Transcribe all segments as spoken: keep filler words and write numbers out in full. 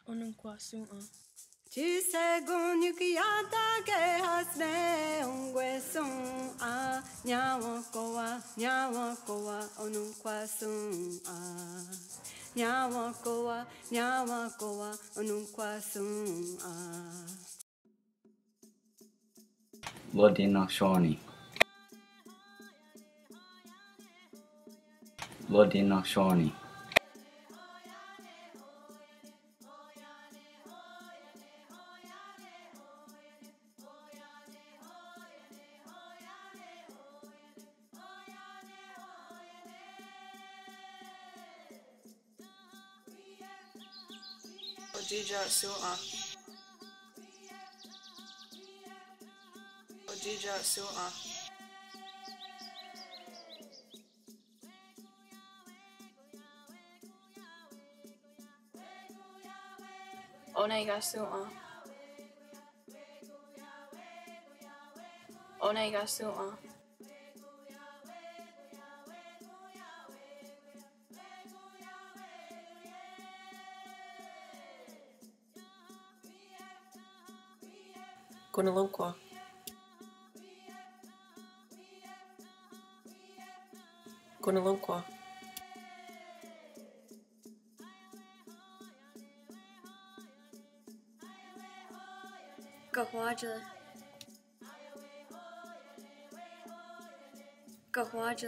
Onunquasun a. Tu segundu que ata que hasne unguesum a nyawa koa nyawa koa onunquasun a nyawa koa nyawa koa onunquasun a Lodina Shoni. Lodina Shoni. Ojija su a. Ojija su a. Onega su a. Onega su a. Gunalunqua. Gunalunqua. Gahwaja. Gahwaja.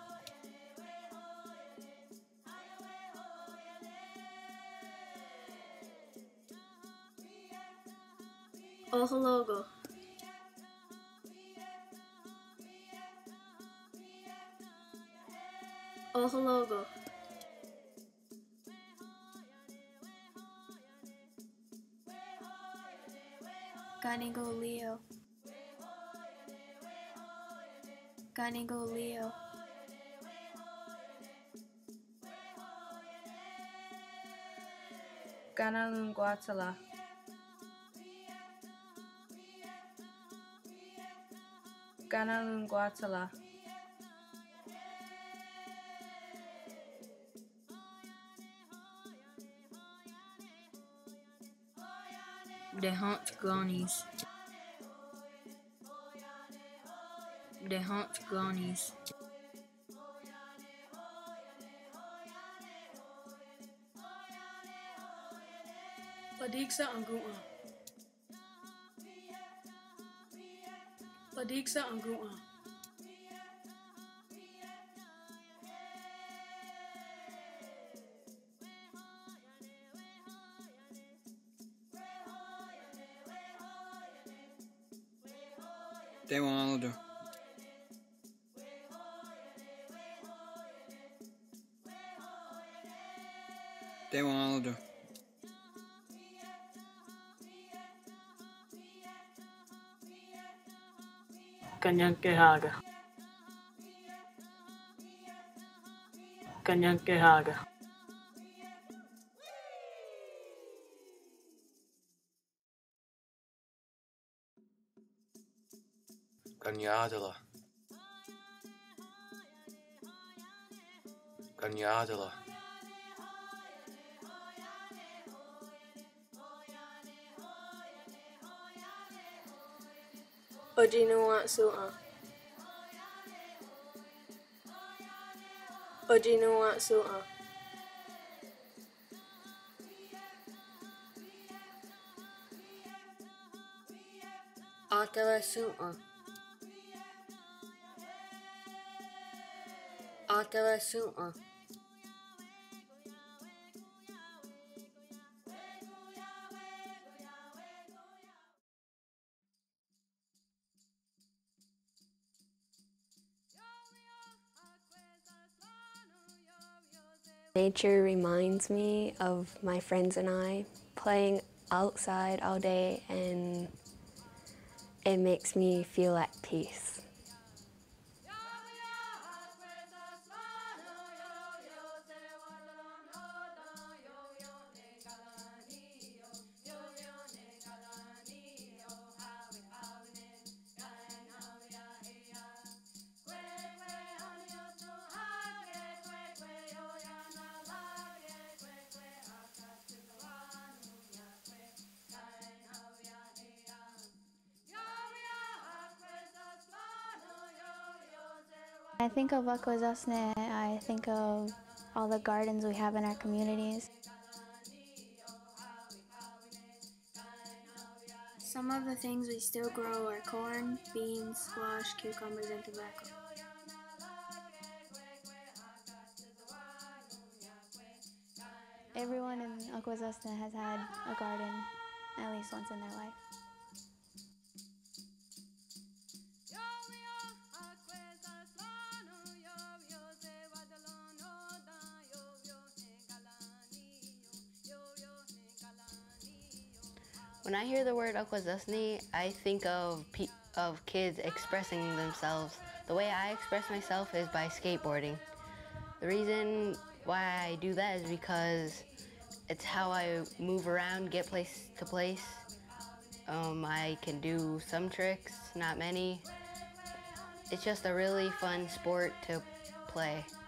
Ohologo. Ohologo. Ganigo Leo. Ganigo Leo. Ganalunguatala. Ganalunguatala. Dehant Glonis. Dehant Glonis. Padigsa angua. Padigsa angua. Dewaldo. Dewaldo. Kanyankehaga. Kanyankehaga. Ganyadala. Ganyadala. Ojinuatsu'a. Ojinuatsu'a. Atavasua Atavasua Nature reminds me of my friends and I playing outside all day, and it makes me feel at peace. I think of Akwesasne, I think of all the gardens we have in our communities. Some of the things we still grow are corn, beans, squash, cucumbers, and tobacco. Everyone in Akwesasne has had a garden at least once in their life. When I hear the word Akwesasne, I think of pe of kids expressing themselves. The way I express myself is by skateboarding. The reason why I do that is because it's how I move around, get place to place. Um, I can do some tricks, not many. It's just a really fun sport to play.